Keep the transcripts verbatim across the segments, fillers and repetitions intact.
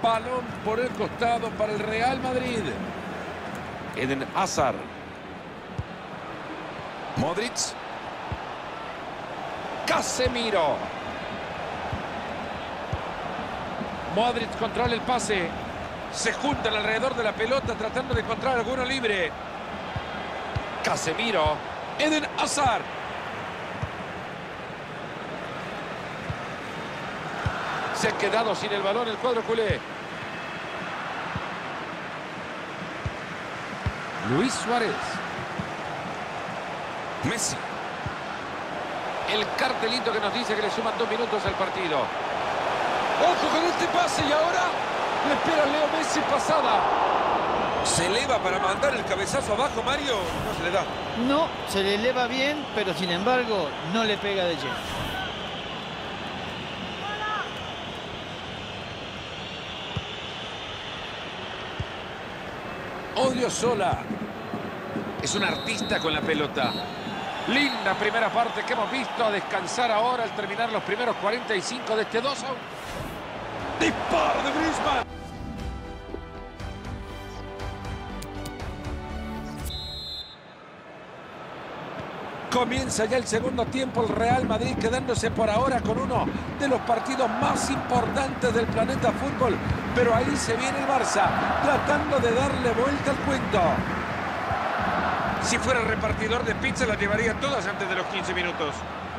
Balón por el costado para el Real Madrid. Eden Hazard. Modric. Casemiro. Modric controla el pase. Se juntan alrededor de la pelota tratando de encontrar alguno libre. Casemiro. Eden Hazard. Se ha quedado sin el balón el cuadro culé. Luis Suárez. Messi. El cartelito que nos dice que le suman dos minutos al partido. ¡Ojo con este pase! Y ahora le espera Leo Messi pasada. Se eleva para mandar el cabezazo abajo, Mario. No se le da. No, se le eleva bien, pero sin embargo no le pega de lleno. Odriozola. Es un artista con la pelota. Linda primera parte que hemos visto. A descansar ahora al terminar los primeros cuarenta y cinco de este dos a uno. ¡Disparo de Griezmann! Comienza ya el segundo tiempo. El Real Madrid quedándose por ahora con uno de los partidos más importantes del planeta fútbol. Pero ahí se viene el Barça tratando de darle vuelta al cuento. Si fuera repartidor de pizza las llevaría todas antes de los quince minutos.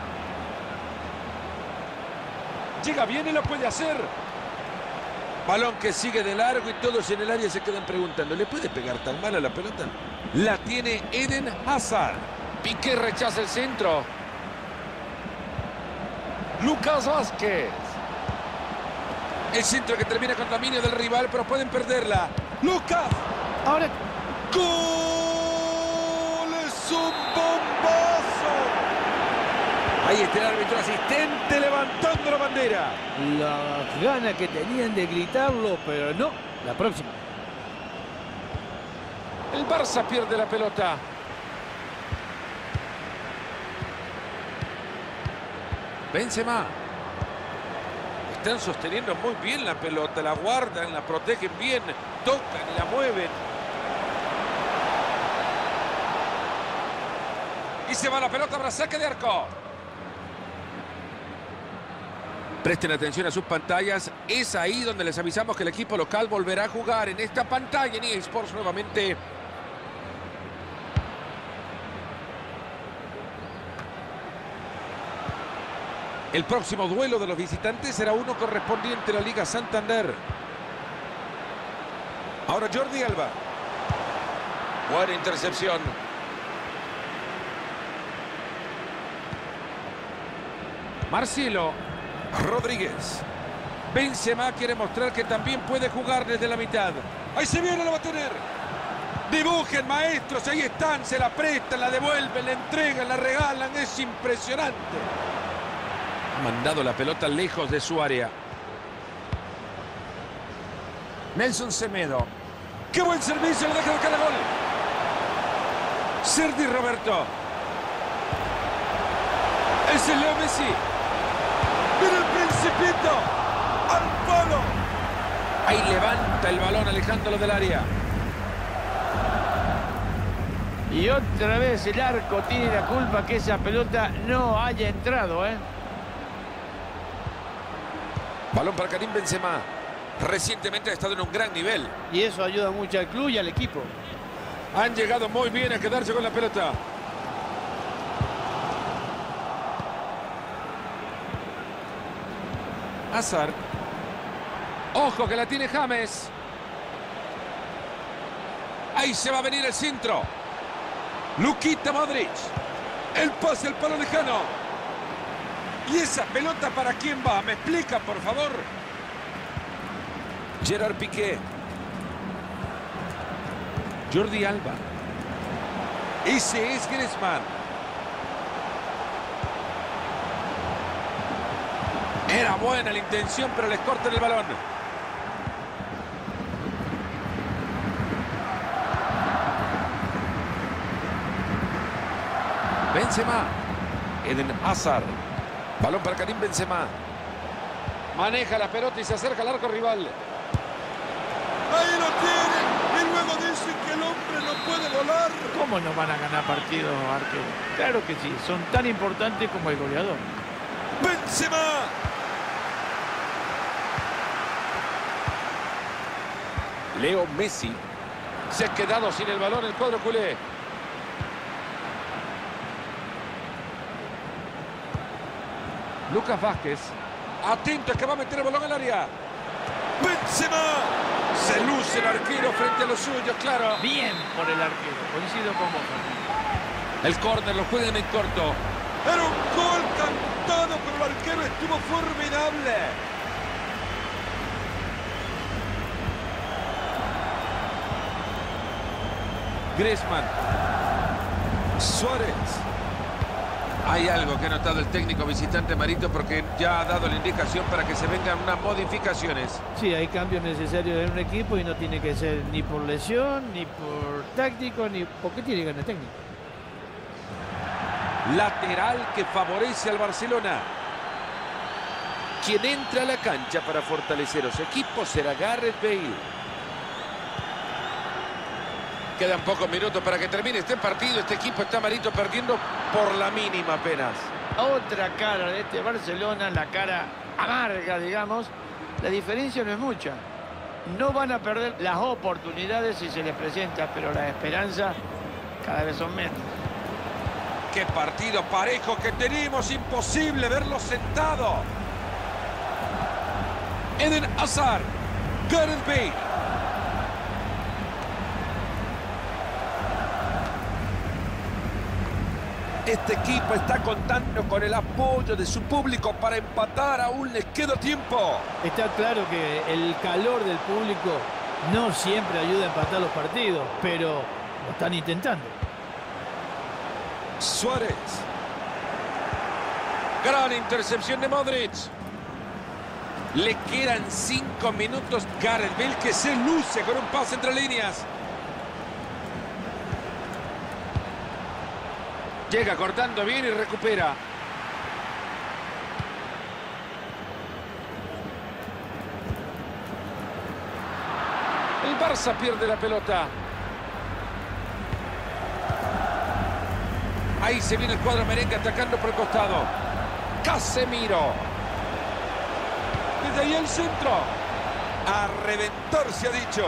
Llega bien y lo puede hacer. Balón que sigue de largo y todos en el área se quedan preguntando, ¿le puede pegar tan mal a la pelota? La tiene Eden Hazard. Piqué rechaza el centro. Lucas Vázquez. El centro que termina con dominio del rival, pero pueden perderla. Lucas. Ahora. ¡Gol! ¡Es un bombazo! Ahí está el árbitro asistente levantando la bandera. Las ganas que tenían de gritarlo, pero no. La próxima. El Barça pierde la pelota. Benzema. Están sosteniendo muy bien la pelota, la guardan, la protegen bien, tocan y la mueven. Y se va la pelota para saque de arco. Presten atención a sus pantallas. Es ahí donde les avisamos que el equipo local volverá a jugar en esta pantalla en E A Sports nuevamente. El próximo duelo de los visitantes será uno correspondiente a la Liga Santander. Ahora Jordi Alba. Buena intercepción. Marcelo. Rodríguez. Benzema quiere mostrar que también puede jugar desde la mitad. Ahí se viene, lo va a tener. Dibujen, maestros, ahí están, se la prestan, la devuelven, la entregan, la regalan. Es impresionante. Ha mandado la pelota lejos de su área. Nelson Semedo. ¡Qué buen servicio! Le deja de cada gol. Sergi Roberto. Ese es Leo Messi. ¡Mira el Principito! ¡Al palo! Ahí levanta el balón alejándolo del área. Y otra vez el arco tiene la culpa que esa pelota no haya entrado, ¿eh? Balón para Karim Benzema. Recientemente ha estado en un gran nivel. Y eso ayuda mucho al club y al equipo. Han llegado muy bien a quedarse con la pelota. Hazard. Ojo que la tiene James. Ahí se va a venir el centro. Luquita Modric. El pase al palo lejano. ¿Y esa pelota para quién va? ¿Me explica, por favor? Gerard Piqué. Jordi Alba. Ese es Griezmann. Era buena la intención, pero les cortan el balón. Benzema. Eden Hazard. Balón para Karim Benzema. Maneja la pelota y se acerca al arco rival. lo tienen y luego dicen que el hombre no puede volar. ¿Cómo no van a ganar partidos, arquero? Claro que sí, son tan importantes como el goleador. Benzema. Leo Messi. Se ha quedado sin el balón el cuadro culé. Lucas Vázquez. Atento, es que va a meter el balón al área. Benzema. Se luce el arquero frente a los suyos, claro. Bien por el arquero, coincido con vos. El córner lo juegan en corto. Era un gol cantado, pero el arquero estuvo formidable. Griezmann. Suárez. Hay algo que ha notado el técnico visitante Marito, porque ya ha dado la indicación para que se vengan unas modificaciones. Sí, hay cambios necesarios en un equipo y no tiene que ser ni por lesión, ni por táctico, ni porque tiene ganas técnico. Lateral que favorece al Barcelona. Quien entra a la cancha para fortalecer a su equipo será Gareth Bale. Quedan pocos minutos para que termine este partido. Este equipo está, Marito, perdiendo por la mínima apenas. Otra cara de este Barcelona, la cara amarga, digamos. La diferencia no es mucha. No van a perder las oportunidades si se les presenta, pero la esperanza cada vez son menos. ¡Qué partido parejo que tenemos! Imposible verlo sentado. Eden Hazard. Gareth Bale. Este equipo está contando con el apoyo de su público para empatar. Aún les queda tiempo. Está claro que el calor del público no siempre ayuda a empatar los partidos, pero lo están intentando. Suárez. Gran intercepción de Modric. Le quedan cinco minutos. Gareth Bale que se luce con un pase entre líneas. Llega cortando bien y recupera. El Barça pierde la pelota. Ahí se viene el cuadro merengue atacando por el costado. Casemiro. Desde ahí el centro. A reventar se ha dicho.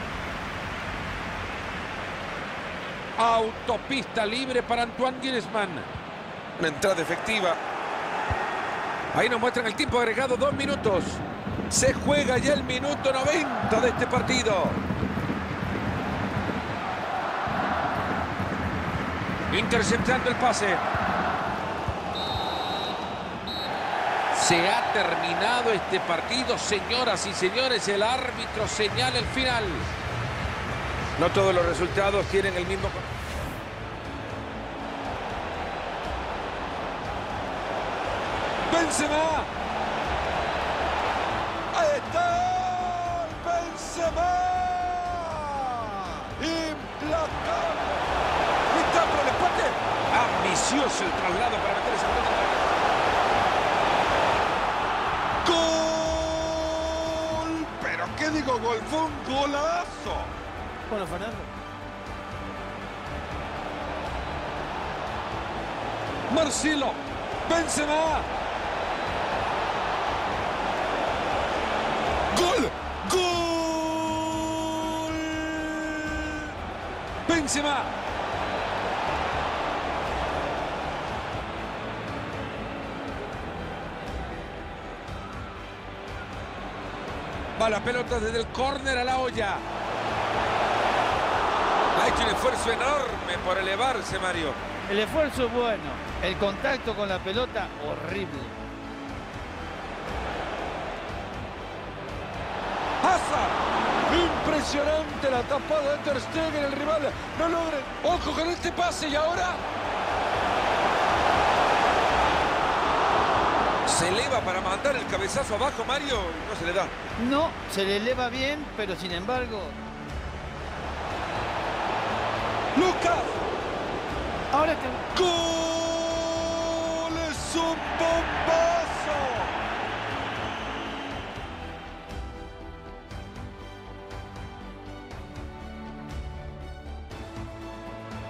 Autopista libre para Antoine Griezmann. Una entrada efectiva. Ahí nos muestran el tiempo agregado, dos minutos. Se juega ya el minuto noventa de este partido. Interceptando el pase. Se ha terminado este partido, señoras y señores. El árbitro señala el final. No todos los resultados tienen el mismo... Benzema. Ahí está. Benzema. Implacable. Está por el empate. Ambicioso el traslado para meter esa pelota. ¡Gol! ¿Pero qué digo gol? Fue un golazo. Bueno, Fernando. Marcelo. Benzema. ¡Gol! ¡Gol! Benzema. Va la pelota desde el córner a la olla. Ha hecho un esfuerzo enorme por elevarse, Mario. El esfuerzo es bueno. El contacto con la pelota, horrible. Hazard. Impresionante la tapada de Ter Stegen. El rival no logra. Ojo con este pase y ahora... Se eleva para mandar el cabezazo abajo, Mario, y no se le da. No, se le eleva bien, pero sin embargo... ¡Lucas! Ahora que... ¡Gol! ¡Es un bombazo!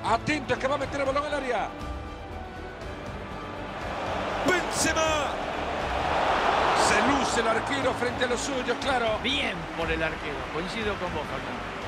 Atento, es que va a meter el balón al área. Benzema. Se luce el arquero frente a los suyos, claro. Bien por el arquero. Coincido con vos, Fernando.